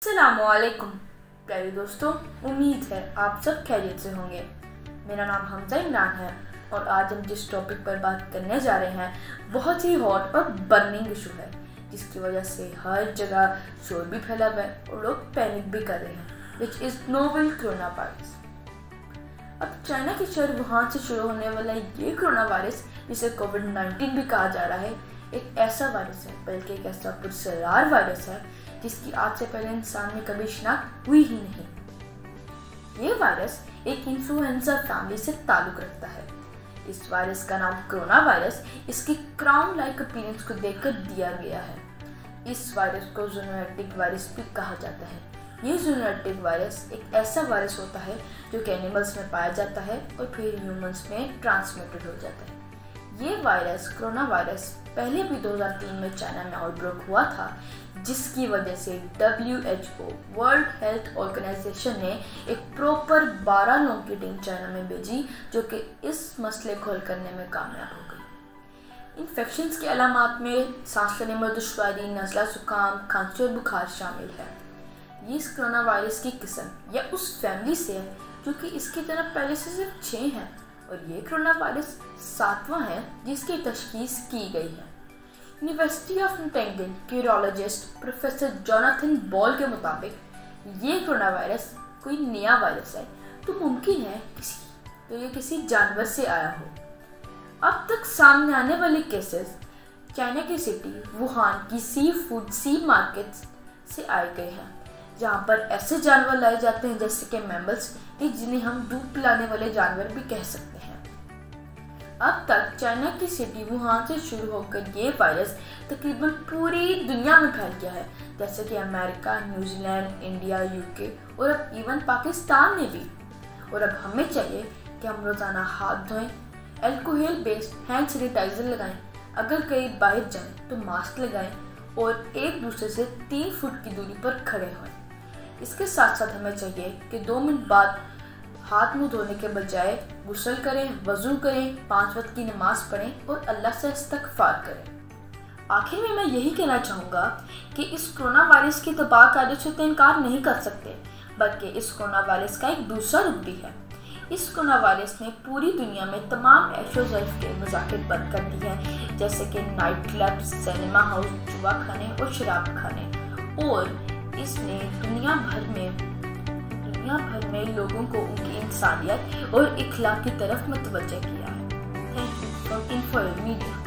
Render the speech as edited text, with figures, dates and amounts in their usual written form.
अस्सलामुअलैकुम प्यारे दोस्तों, उम्मीद है आप सब खैरियत से होंगे। मेरा नाम हमजा इमरान है और आज हम जिस टॉपिक पर बात करने जा रहे हैं बहुत ही हॉट और बर्निंग इशू है, जिसकी वजह से हर जगह शोर भी फैला हुआ है और लोग पैनिक भी कर रहे हैं, which is novel corona virus. अब चाइना के शहर वुहान से शुरू होने वाला ये कोरोना वायरस, जिसे कोविड-19 भी कहा जा रहा है, एक ऐसा वायरस है, बल्कि एक ऐसा पुरस्कार वायरस है जिसकी आज से पहले इंसान में कभी शिनाख्त हुई ही नहीं। ये वायरस एक इन्फ्लुएंजा फैमिली से ताल्लुक रखता है। इस वायरस का नाम कोरोना वायरस इसकी क्राउन लाइक अपीयरेंस को देखकर दिया गया है। इस वायरस को जूनोटिक वायरस भी कहा जाता है। ये जूनोटिक वायरस एक ऐसा वायरस होता है जो कि एनिमल्स में पाया जाता है और फिर ह्यूमंस में ट्रांसमिटेड हो जाता है। ये वायरस कोरोना वायरस पहले भी 2003 में चाइना में आउटब्रेक हुआ था, जिसकी वजह से WHO वर्ल्ड हेल्थ ऑर्गेनाइजेशन ने एक प्रॉपर 12 लोगों की टीम चाइना में भेजी, जो कि इस मसले को हल करने में कामयाब हो गई। इन्फेक्शंस के अलामात में सांस लेने में दुश्वारी, नज़ला, जुकाम, खांसी और बुखार शामिल है। ये इस कोरोना वायरस की किस्म या उस फैमिली से है जो कि इसकी तरह पहले से सिर्फ 6 हैं, और ये कोरोना वायरस 7वां है जिसकी तशखीस की गई है। यूनिवर्सिटी ऑफ नॉटिंघम के यूरोलॉजिस्ट प्रोफेसर जोनाथन बॉल के मुताबिक ये कोरोना वायरस कोई नया वायरस है तो मुमकिन है ये किसी जानवर से आया हो। अब तक सामने आने वाले केसेस चाइना की सिटी वुहान की सी मार्केट से आए गए हैं, जहाँ पर ऐसे जानवर लाए जाते हैं जैसे कि मैमल्स, जिन्हें हम दूध पिलाने वाले जानवर भी कह सकते हैं। अब तक चाइना की सिटी वुहान से शुरू होकर ये वायरस तकरीबन पूरी दुनिया में फैल गया है, जैसे कि अमेरिका, न्यूजीलैंड, इंडिया, यूके और अब इवन पाकिस्तान में भी। और अब हमें चाहिए कि हम रोज़ाना हाथ धोएं, अल्कोहल बेस्ड हैंड सैनिटाइजर लगाएं, अगर कहीं बाहर जाएं तो मास्क लगाएं और एक दूसरे से 3 फुट की दूरी पर खड़े हों। इसके साथ साथ हमें चाहिए कि 2 मिनट बाद हाथ मुंह धोने के बजाय गुस्ल करें, वजू करें, 5 वक्त की नमाज पढ़ें और अल्लाह से इस्तग़फ़ार करें। आखिर में मैं यही कहना चाहूँगा कि इस कोरोना वायरस की तबाहकारी से तो इनकार नहीं कर सकते, बल्कि इस कोरोना वायरस का एक दूसरा रूप भी है। इस कोरोना वायरस ने पूरी दुनिया में तमाम ऐशो-ज़र्फ़ के मज़ाहिर बंद कर दिए हैं, जैसे कि नाइट क्लब, सिनेमा हाउस, जुआ खाने और शराब खाने, और इसने दुनिया भर में लोगों को उनकी इंसानियत और इखलाक की तरफ मुतवज्जह किया है। Thank you for media.